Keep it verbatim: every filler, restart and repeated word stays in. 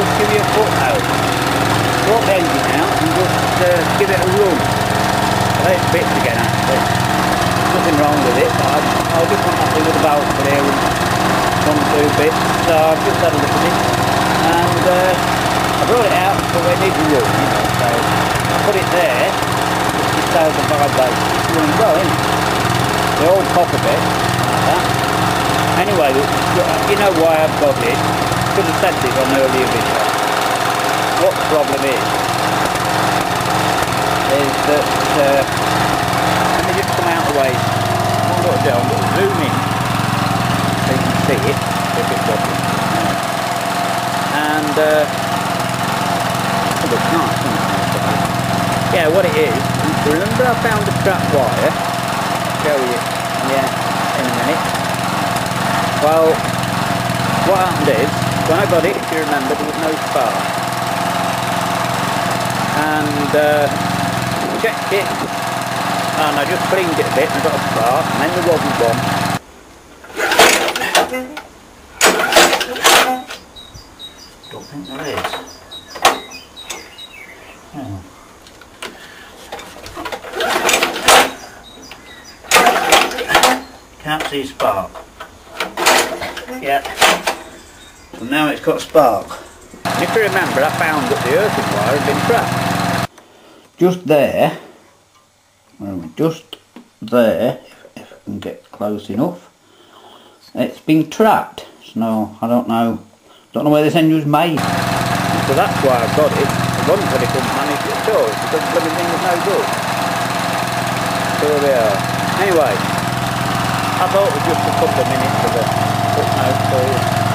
give you a footnote. Swap the engine out and just uh, give it a run. I hate bits again actually. Nothing wrong with it, but I, I just want to do with the valve for here and one or two bits. So I've just had a look at it and uh, I brought it out but it needs a run, you know, so I put it there, just to the vibration. It's running well, isn't it? The old copper bit, like that. Anyway, you know why I've got it. Could have said this on earlier video. What the problem is, is that, uh, let me just come out of the way. What I'm going to do, I'm going to zoom in so you can see it, if it's wobbling. And, uh, it looks nice, doesn't it? Yeah, what it is, remember I found the trap wire? I'll show you, yeah, in a minute. Well, what happened is, when I got it, if you remember, there was no spark. And uh, checked it, and I just cleaned it a bit and I got a spark, and then there wasn't one. Don't think there is. Hmm. Can't see a spark. Yeah. And now it's got a spark. And if you remember, I found that the earthing wire had been trapped. Just there, just there, if, if I can get close enough, it's been trapped. So I don't know, don't know where this engine was made. So that's why I've got it. I wasn't going to manage it at all because the bloody thing was no good. So there we are. Anyway, I thought it was just a couple of minutes of a footnote for you.